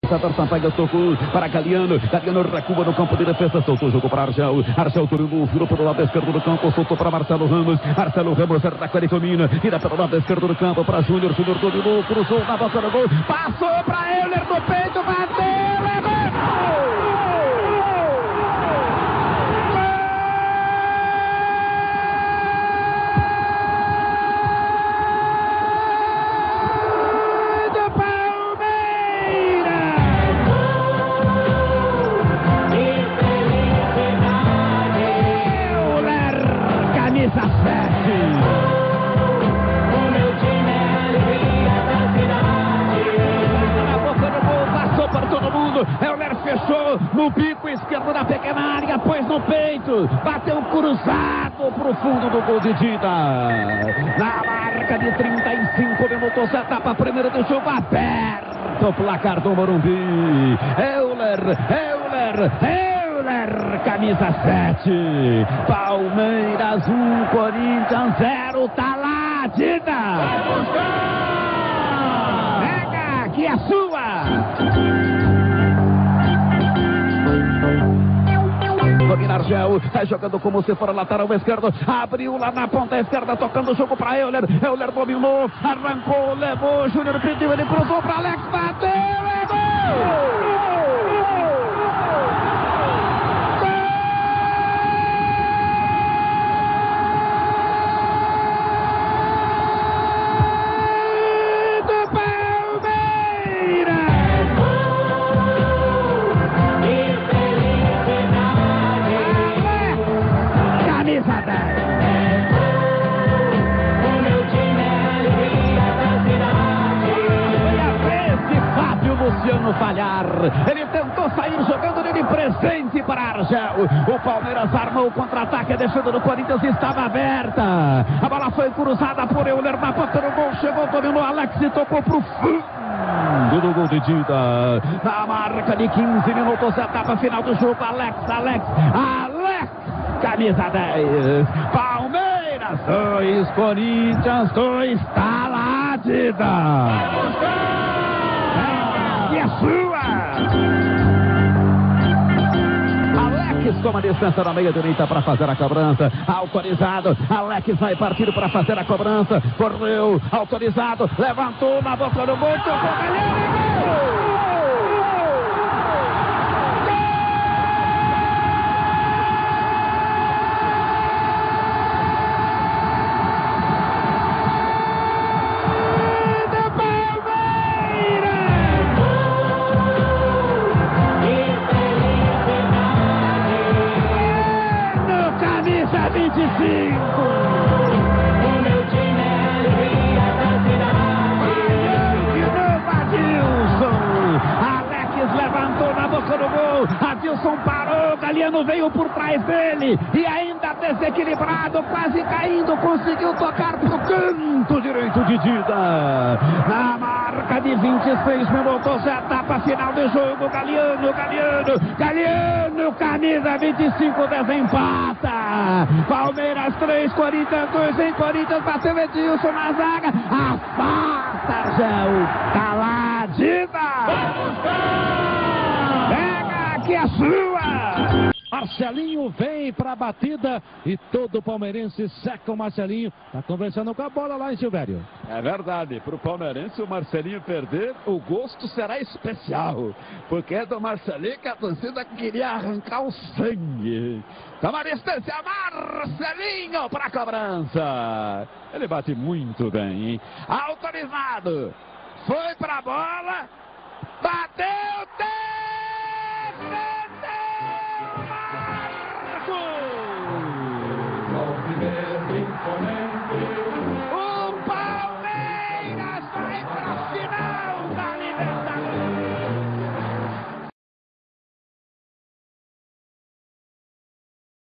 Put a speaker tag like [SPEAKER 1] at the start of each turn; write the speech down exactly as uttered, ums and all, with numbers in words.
[SPEAKER 1] Satarsan pega, tocou para Galiano. Galiano recua no campo de defesa, soltou o jogo para Argel. Argel dominou, virou pelo lado esquerdo do campo, soltou para Marcelo Ramos. Marcelo Ramos recua e domina, vira pelo lado esquerdo do campo para Júnior. Júnior dominou, cruzou na boca do gol, passou para Euler no peito, bateu, levou! Euler fechou no bico esquerdo da pequena área, pôs no peito, bateu cruzado pro fundo do gol de Dida. Na marca de trinta e cinco minutos, etapa primeira do jogo, aberto o placar do Morumbi. Euler, Euler, Euler, camisa sete. Palmeiras um, Corinthians zero, tá lá, Dida. Pega, que é sua. Domina Argel, sai jogando como se for lateral esquerdo, abriu lá na ponta esquerda, tocando o jogo para Euler. Euler dominou, arrancou, levou, Júnior pediu, ele cruzou para Alex, bateu, é gol! Luciano falhar, ele tentou sair jogando nele presente para Argel. O Palmeiras armou o contra-ataque, a defesa do Corinthians estava aberta. A bola foi cruzada por Euler na ponta do gol, chegou, dominou Alex e tocou pro fundo do gol de Dida. Na marca de quinze minutos, etapa final do jogo, Alex, Alex, Alex, camisa dez. Palmeiras dois, Corinthians dois, tá lá, Dida. E é sua! Alex toma distância na meia direita para fazer a cobrança. Autorizado. Alex vai partir para fazer a cobrança. Correu. Autorizado. Levantou na boca do gol. Tocou Galhardo. vinte e cinco. O meu time é a alegria da cidade. De novo, Adilson. Alex levantou na boca do gol. Adilson parou. Galiano veio por trás dele. E ainda desequilibrado, quase caindo, conseguiu tocar pro canto direito de Dida. Na marca de vinte e seis minutos, etapa final do jogo. Galiano, Galiano, Galiano, camisa vinte e cinco, desempata. Palmeiras três, Corinthians dois, em Corinthians bateu Edilson na zaga, afasta Argel, tá lá, Dida, pega que é sua.
[SPEAKER 2] Marcelinho vem para a batida e todo palmeirense seca o Marcelinho. Está conversando com a bola lá em Silvério.
[SPEAKER 1] É verdade, para o palmeirense o Marcelinho perder, o gosto será especial. Porque é do Marcelinho que a torcida queria arrancar o sangue. Toma distância, Marcelinho para a cobrança. Ele bate muito bem, hein? Autorizado. Foi para a bola. Bateu, tem!